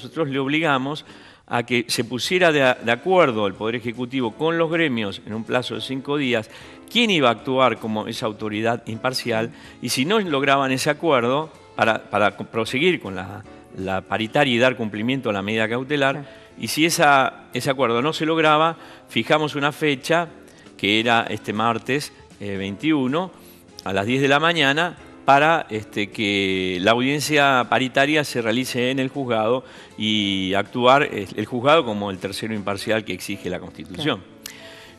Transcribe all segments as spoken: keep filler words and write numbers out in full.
nosotros le obligamos a que se pusiera de, de acuerdo el Poder Ejecutivo con los gremios en un plazo de cinco días quién iba a actuar como esa autoridad imparcial, y si no lograban ese acuerdo, para, para proseguir con la, la paritaria y dar cumplimiento a la medida cautelar, sí. Y si esa, ese acuerdo no se lograba, fijamos una fecha, que era este martes eh, veintiuno, a las diez de la mañana, para este, que la audiencia paritaria se realice en el juzgado y actuar el juzgado como el tercero imparcial que exige la Constitución. Claro.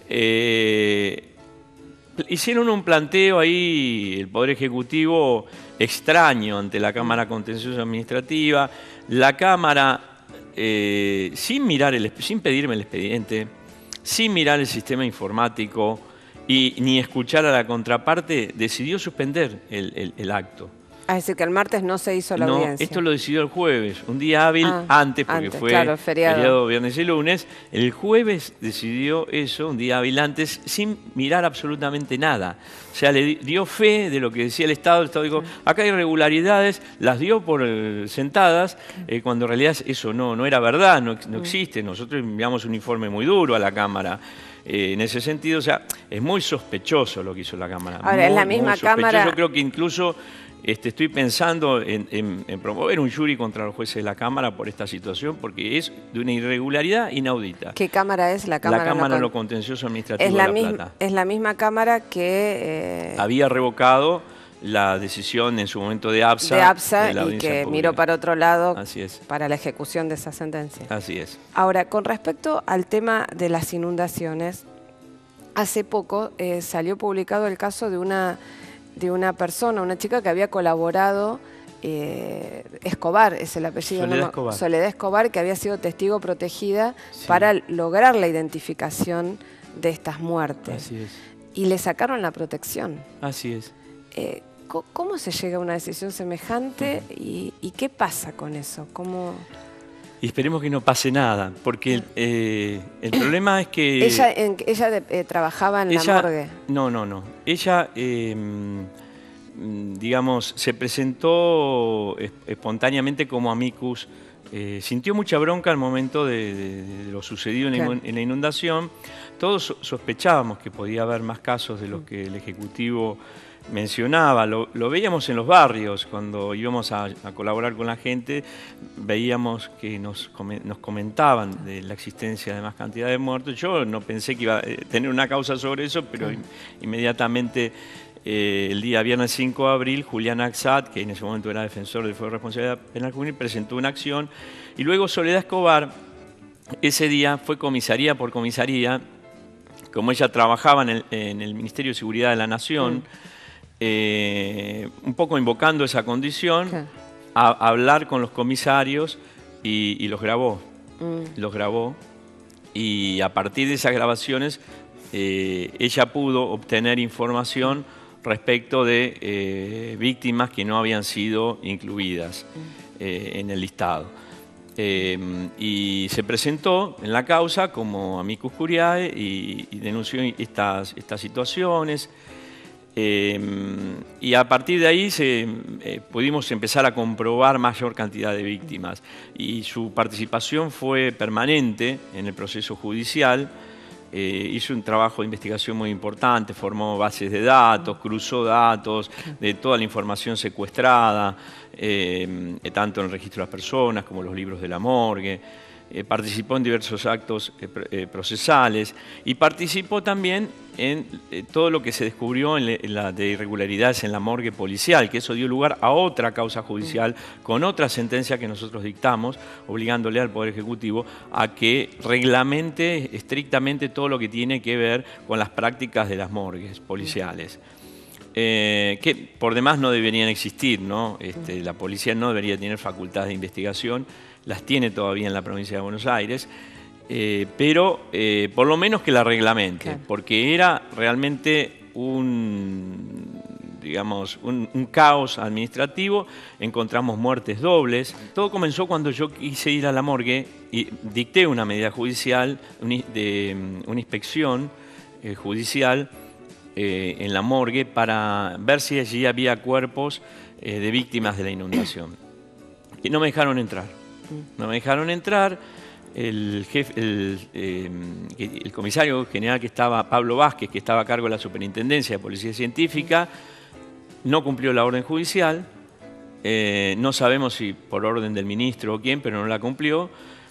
Eh, hicieron un planteo ahí, el Poder Ejecutivo, extraño ante la Cámara Contencioso Administrativa. La Cámara, eh, sin, mirar el, sin pedirme el expediente, sin mirar el sistema informático, y ni escuchar a la contraparte, decidió suspender el, el, el acto. Es decir, que el martes no se hizo la no, audiencia. Esto lo decidió el jueves, un día hábil ah, antes, porque antes, fue claro, feriado. feriado viernes y lunes. El jueves decidió eso, un día hábil antes, sin mirar absolutamente nada. O sea, le dio fe de lo que decía el Estado. El Estado dijo, acá hay irregularidades, las dio por eh, sentadas, eh, cuando en realidad eso no, no era verdad, no, no existe. Nosotros enviamos un informe muy duro a la Cámara. Eh, en ese sentido, o sea, es muy sospechoso lo que hizo la Cámara. Ahora, muy, es la misma Cámara. Yo creo que incluso este, estoy pensando en, en, en promover un jury contra los jueces de la Cámara por esta situación, porque es de una irregularidad inaudita. ¿Qué Cámara es la Cámara? La Cámara de lo lo Contencioso Administrativo es la de La misma, Plata. Es la misma Cámara que... Eh... había revocado la decisión en su momento de APSA. De APSA de la y que pública. miró para otro lado. Así es. Para la ejecución de esa sentencia. Así es. Ahora, con respecto al tema de las inundaciones, hace poco eh, salió publicado el caso de una, de una persona, una chica que había colaborado, eh, Escobar es el apellido, Soledad, ¿no? Escobar. Soledad Escobar, que había sido testigo protegida sí. para lograr la identificación de estas muertes. Así es. Y le sacaron la protección. Así es. Eh, ¿Cómo se llega a una decisión semejante uh-huh. y, y qué pasa con eso? ¿Cómo...? Y esperemos que no pase nada, porque el, eh, el problema es que... ¿Ella, en, ella de, eh, trabajaba en ella, la morgue? No, no, no. Ella, eh, digamos, se presentó espontáneamente como amicus. Eh, sintió mucha bronca al momento de, de, de lo sucedido en, claro. la, en la inundación. Todos sospechábamos que podía haber más casos de los que el Ejecutivo mencionaba. Lo, lo veíamos en los barrios, cuando íbamos a, a colaborar con la gente, veíamos que nos, nos comentaban de la existencia de más cantidad de muertos. Yo no pensé que iba a tener una causa sobre eso, pero sí. inmediatamente eh, el día viernes cinco de abril, Julián Axat, que en ese momento era defensor del Fuero de Responsabilidad Penal Juvenil, presentó una acción, y luego Soledad Escobar, ese día fue comisaría por comisaría, como ella trabajaba en el, en el Ministerio de Seguridad de la Nación, sí. Eh, un poco invocando esa condición, ¿qué? A, a hablar con los comisarios y, y los grabó. Mm. Los grabó y a partir de esas grabaciones eh, ella pudo obtener información respecto de eh, víctimas que no habían sido incluidas eh, en el listado. Eh, y se presentó en la causa como amicus curiae y, y denunció estas, estas situaciones. Eh, y a partir de ahí se, eh, pudimos empezar a comprobar mayor cantidad de víctimas, y su participación fue permanente en el proceso judicial. Eh, hizo un trabajo de investigación muy importante, formó bases de datos, cruzó datos de toda la información secuestrada, eh, tanto en el registro de las personas como los libros de la morgue. Eh, participó en diversos actos eh, eh, procesales y participó también en eh, todo lo que se descubrió en, le, en la de irregularidades en la morgue policial, que eso dio lugar a otra causa judicial con otra sentencia que nosotros dictamos, obligándole al Poder Ejecutivo a que reglamente estrictamente todo lo que tiene que ver con las prácticas de las morgues policiales. Eh, que por demás no deberían existir, ¿no? Este, la policía no debería tener facultades de investigación, las tiene todavía en la provincia de Buenos Aires, eh, pero eh, por lo menos que la reglamente, claro. porque era realmente un, digamos, un, un caos administrativo. Encontramos muertes dobles. Todo comenzó cuando yo quise ir a la morgue y dicté una medida judicial, de una inspección eh, judicial, Eh, en la morgue para ver si allí había cuerpos eh, de víctimas de la inundación. Y no me dejaron entrar. No me dejaron entrar. El, jefe, el, eh, el comisario general que estaba, Pablo Vázquez, que estaba a cargo de la Superintendencia de Policía Científica, no cumplió la orden judicial. Eh, no sabemos si por orden del ministro o quién, pero no la cumplió.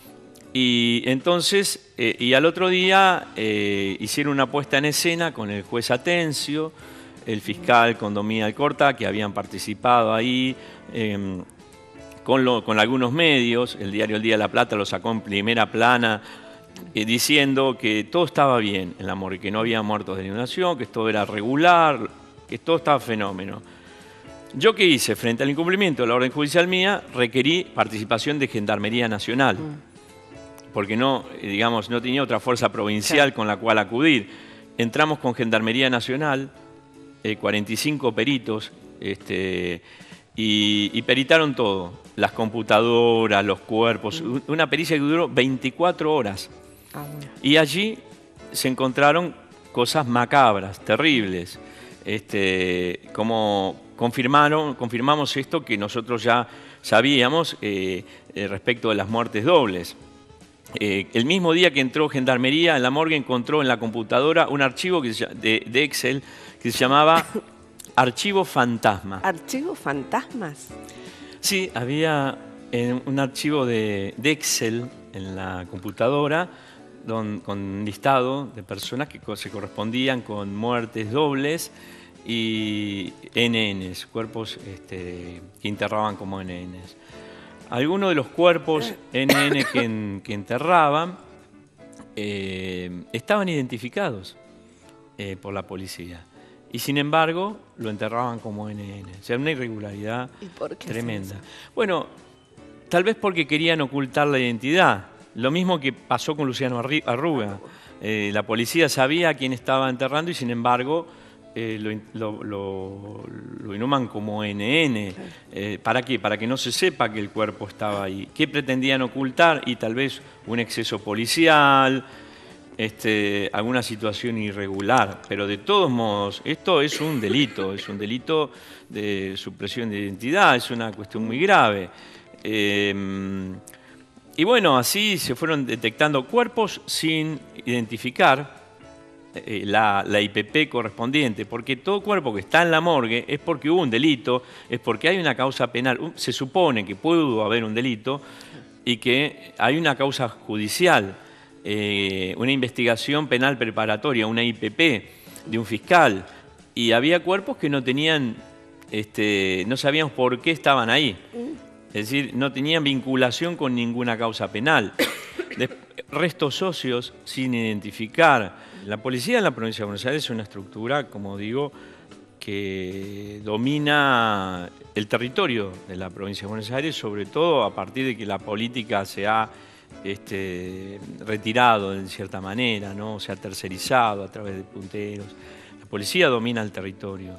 Y entonces, eh, y al otro día eh, hicieron una puesta en escena con el juez Atencio, el fiscal Condomía Alcorta, que habían participado ahí, eh, Con, lo, con algunos medios. El diario El Día de la Plata lo sacó en primera plana eh, diciendo que todo estaba bien en la morgue, que no había muertos de inundación, que todo era regular, que todo estaba fenómeno. ¿Yo qué hice? Frente al incumplimiento de la orden judicial mía, requerí participación de Gendarmería Nacional, porque no, digamos, no tenía otra fuerza provincial sí. con la cual acudir. Entramos con Gendarmería Nacional, eh, cuarenta y cinco peritos, este, y, y peritaron todo. Las computadoras, los cuerpos, mm. una pericia que duró veinticuatro horas. Ah, bueno. Y allí se encontraron cosas macabras, terribles. Este, como confirmaron, confirmamos esto que nosotros ya sabíamos eh, eh, respecto de las muertes dobles. Eh, el mismo día que entró Gendarmería, en la morgue encontró en la computadora un archivo que se, de, de Excel que se llamaba Archivo Fantasma. ¿Archivo Fantasmas? Sí, había un archivo de, de Excel en la computadora don, con un listado de personas que se correspondían con muertes dobles y N Ns, cuerpos este, que enterraban como N Ns. Algunos de los cuerpos N N que, en, que enterraban eh, estaban identificados eh, por la policía. Y sin embargo, lo enterraban como N N. O sea, una irregularidad tremenda. Bueno, tal vez porque querían ocultar la identidad. Lo mismo que pasó con Luciano Arruga. Eh, la policía sabía a quién estaba enterrando y sin embargo eh, lo, lo, lo, lo inhuman como N N. Eh, ¿Para qué? Para que no se sepa que el cuerpo estaba ahí. ¿Qué pretendían ocultar? Y tal vez un exceso policial, Este, alguna situación irregular, pero de todos modos, esto es un delito, es un delito de supresión de identidad, es una cuestión muy grave. Eh, y bueno, así se fueron detectando cuerpos sin identificar eh, la, la I P P correspondiente, porque todo cuerpo que está en la morgue es porque hubo un delito, es porque hay una causa penal, se supone que pudo haber un delito y que hay una causa judicial. Eh, una investigación penal preparatoria, una I P P de un fiscal, y había cuerpos que no tenían, este, no sabíamos por qué estaban ahí, es decir, no tenían vinculación con ninguna causa penal. De, restos óseos sin identificar. La policía en la provincia de Buenos Aires es una estructura, como digo, que domina el territorio de la provincia de Buenos Aires, sobre todo a partir de que la política se ha Este, retirado en cierta manera, ¿no? Se ha tercerizado a través de punteros. La policía domina el territorio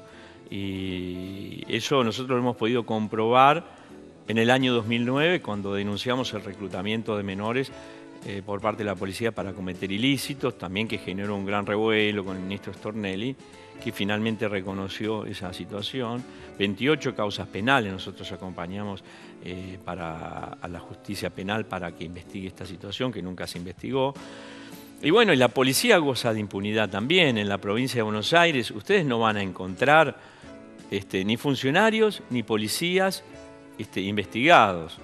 y eso nosotros lo hemos podido comprobar en el año dos mil nueve cuando denunciamos el reclutamiento de menores eh, por parte de la policía para cometer ilícitos, también que generó un gran revuelo con el ministro Stornelli, que finalmente reconoció esa situación. veintiocho causas penales nosotros acompañamos eh, para, a la justicia penal para que investigue esta situación, que nunca se investigó. Y bueno, y la policía goza de impunidad también en la provincia de Buenos Aires. Ustedes no van a encontrar este, ni funcionarios ni policías este, investigados.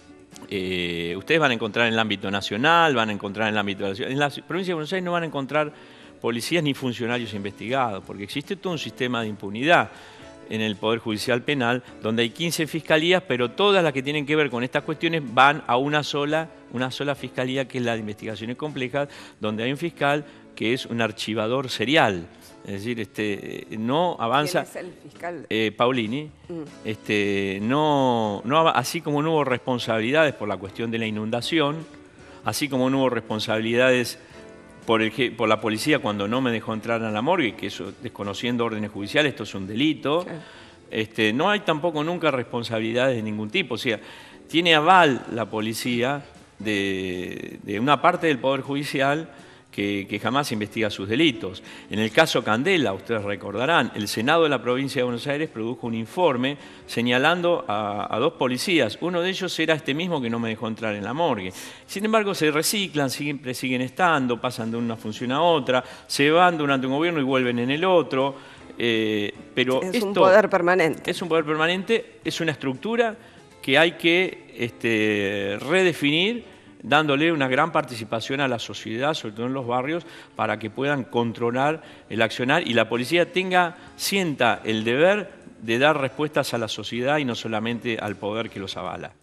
Eh, ustedes van a encontrar en el ámbito nacional, van a encontrar en el ámbito de la ciudad. En la provincia de Buenos Aires no van a encontrar policías ni funcionarios investigados, porque existe todo un sistema de impunidad en el Poder Judicial Penal, donde hay quince fiscalías, pero todas las que tienen que ver con estas cuestiones van a una sola, una sola fiscalía, que es la de investigaciones complejas, donde hay un fiscal que es un archivador serial. Es decir, este, no avanza. ¿Quién es el fiscal? Eh, Paulini. Mm. Este, no, no, así como no hubo responsabilidades por la cuestión de la inundación, así como no hubo responsabilidades Por, el, por la policía cuando no me dejó entrar a la morgue, que eso, desconociendo órdenes judiciales, esto es un delito. Sí. Este, no hay tampoco nunca responsabilidades de ningún tipo. O sea, tiene aval la policía de, de una parte del Poder Judicial que, que jamás investiga sus delitos. En el caso Candela, ustedes recordarán, el Senado de la provincia de Buenos Aires produjo un informe señalando a, a dos policías. Uno de ellos era este mismo que no me dejó entrar en la morgue. Sin embargo, se reciclan, siempre siguen estando, pasan de una función a otra, se van durante un gobierno y vuelven en el otro. Eh, pero es esto un poder permanente. Es un poder permanente, es una estructura que hay que este, redefinir, dándole una gran participación a la sociedad, sobre todo en los barrios, para que puedan controlar el accionar y la policía tenga, sienta el deber de dar respuestas a la sociedad y no solamente al poder que los avala.